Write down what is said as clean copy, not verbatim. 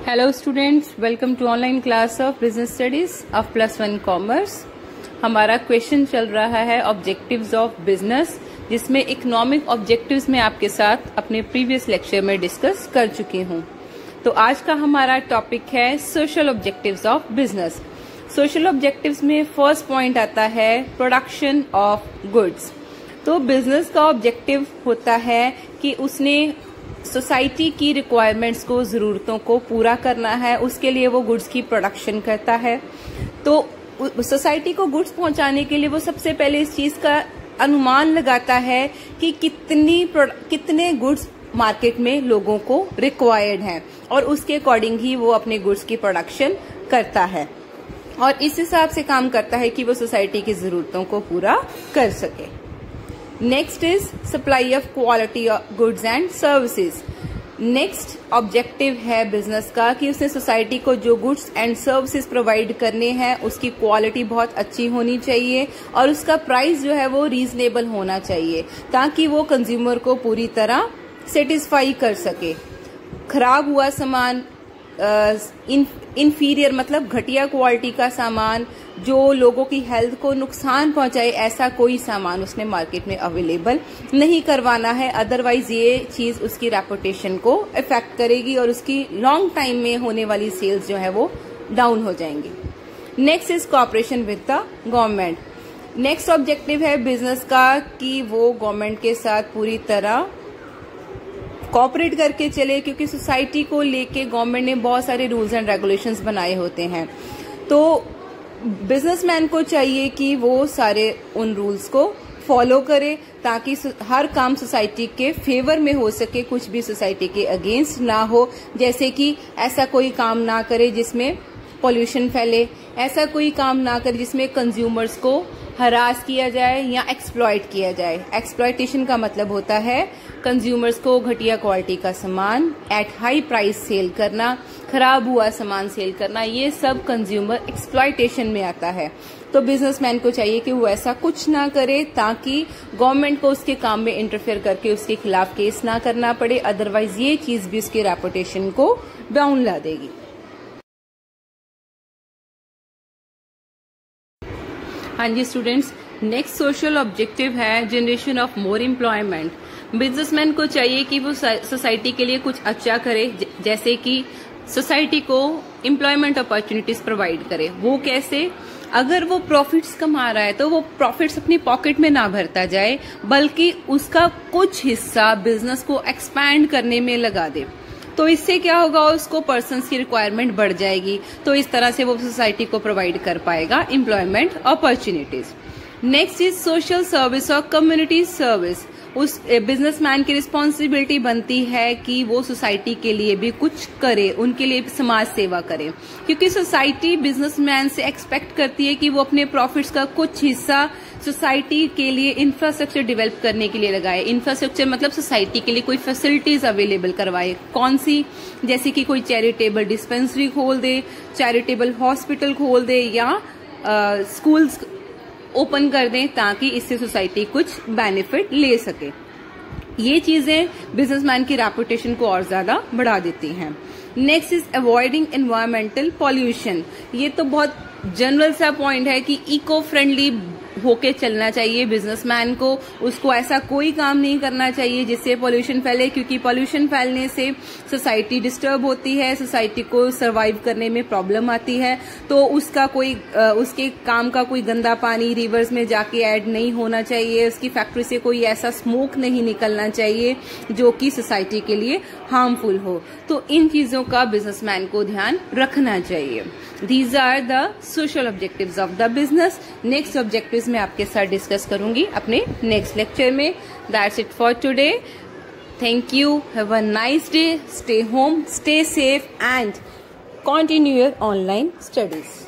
Hello students, welcome to online class of business studies of +1 commerce. हमारा question चल रहा है ऑब्जेक्टिव्स ऑफ बिजनेस, जिसमें इकोनॉमिक ऑब्जेक्टिव्स में आपके साथ अपने प्रीवियस लेक्चर में डिस्कस कर चुकी हूँ। तो आज का हमारा टॉपिक है social objectives of business. Social objectives में फर्स्ट पॉइंट आता है प्रोडक्शन ऑफ गुड्स। तो बिजनेस का ऑब्जेक्टिव होता है कि उसने सोसाइटी की रिक्वायरमेंट्स को, जरूरतों को पूरा करना है, उसके लिए वो गुड्स की प्रोडक्शन करता है। तो सोसाइटी को गुड्स पहुंचाने के लिए वो सबसे पहले इस चीज का अनुमान लगाता है कि कितने गुड्स मार्केट में लोगों को रिक्वायर्ड हैं, और उसके अकॉर्डिंग ही वो अपने गुड्स की प्रोडक्शन करता है और इस हिसाब से काम करता है कि वो सोसाइटी की जरूरतों को पूरा कर सके। Next is supply of quality goods and services. Next objective है बिजनेस का कि उसने सोसाइटी को जो गुड्स एंड सर्विसेज प्रोवाइड करने हैं उसकी क्वालिटी बहुत अच्छी होनी चाहिए और उसका प्राइस जो है वो रीजनेबल होना चाहिए, ताकि वो कंज्यूमर को पूरी तरह सेटिस्फाई कर सके। खराब हुआ सामान, इंफीरियर मतलब घटिया क्वालिटी का सामान जो लोगों की हेल्थ को नुकसान पहुंचाए, ऐसा कोई सामान उसने मार्केट में अवेलेबल नहीं करवाना है। अदरवाइज ये चीज उसकी रेपुटेशन को इफेक्ट करेगी और उसकी लॉन्ग टाइम में होने वाली सेल्स जो है वो डाउन हो जाएंगी। Next is cooperation with the government. Next objective है बिजनेस का कि वो गवर्नमेंट के साथ पूरी तरह कोऑपरेट करके चले, क्योंकि सोसाइटी को लेके गवर्नमेंट ने बहुत सारे रूल्स एंड रेगुलेशंस बनाए होते हैं। तो बिजनेसमैन को चाहिए कि वो सारे उन रूल्स को फॉलो करे, ताकि हर काम सोसाइटी के फेवर में हो सके, कुछ भी सोसाइटी के अगेंस्ट ना हो। जैसे कि ऐसा कोई काम ना करे जिसमें पोल्यूशन फैले, ऐसा कोई काम ना करे जिसमें कंज्यूमर्स को हरास किया जाए या एक्सप्लॉइट किया जाए। एक्सप्लॉइटेशन का मतलब होता है कंज्यूमर्स को घटिया क्वालिटी का सामान एट हाई प्राइस सेल करना, खराब हुआ सामान सेल करना, ये सब कंज्यूमर एक्सप्लॉइटेशन में आता है। तो बिजनेसमैन को चाहिए कि वो ऐसा कुछ ना करे, ताकि गवर्नमेंट को उसके काम में इंटरफेयर करके उसके खिलाफ केस ना करना पड़े। अदरवाइज ये चीज भी उसकी रेपुटेशन को डाउन ला देगी। हाँ जी स्टूडेंट्स, नेक्स्ट सोशल ऑब्जेक्टिव है generation of more employment. Businessman को चाहिए कि वो सोसाइटी के लिए कुछ अच्छा करे, जैसे कि सोसाइटी को एम्प्लॉयमेंट अपॉर्चुनिटीज प्रोवाइड करे। वो कैसे? अगर वो प्रॉफिट्स कमा रहा है तो वो प्रॉफिट्स अपनी पॉकेट में ना भरता जाए, बल्कि उसका कुछ हिस्सा बिजनेस को एक्सपैंड करने में लगा दे। तो इससे क्या होगा, उसको पर्सन्स की रिक्वायरमेट बढ़ जाएगी। तो इस तरह से वो सोसाइटी को प्रोवाइड कर पाएगा employment opportunities. Next is social service और कम्युनिटी सर्विस। उस बिजनेसमैन की रिस्पॉन्सिबिलिटी बनती है कि वो सोसाइटी के लिए भी कुछ करे, उनके लिए समाज सेवा करे, क्योंकि सोसाइटी बिजनेसमैन से एक्सपेक्ट करती है कि वो अपने प्रॉफिट्स का कुछ हिस्सा सोसाइटी के लिए इंफ्रास्ट्रक्चर डेवलप करने के लिए लगाए। इंफ्रास्ट्रक्चर मतलब सोसाइटी के लिए कोई फैसिलिटीज अवेलेबल करवाए। कौन सी? जैसे कि कोई चैरिटेबल डिस्पेंसरी खोल दे, चैरिटेबल हॉस्पिटल खोल दे, या स्कूल्स ओपन कर दें, ताकि इससे सोसाइटी कुछ बेनिफिट ले सके। ये चीजें बिजनेसमैन की रेपुटेशन को और ज्यादा बढ़ा देती हैं। Next is avoiding environmental pollution. ये तो बहुत जनरल सा पॉइंट है कि इको फ्रेंडली होके चलना चाहिए बिजनेसमैन को। उसको ऐसा कोई काम नहीं करना चाहिए जिससे पोल्यूशन फैले, क्योंकि पोल्यूशन फैलने से सोसाइटी डिस्टर्ब होती है, सोसाइटी को सरवाइव करने में प्रॉब्लम आती है। तो उसके काम का कोई गंदा पानी रिवर्स में जाके ऐड नहीं होना चाहिए, उसकी फैक्ट्री से कोई ऐसा स्मोक नहीं निकलना चाहिए जो कि सोसाइटी के लिए हार्मफुल हो। तो इन चीजों का बिजनेसमैन को ध्यान रखना चाहिए। These are the social objectives of the business. Next objectives मैं आपके साथ डिस्कस करूंगी अपने नेक्स्ट लेक्चर में। That's it for today. Thank you. Have a nice day. Stay home, stay safe and continue your online studies.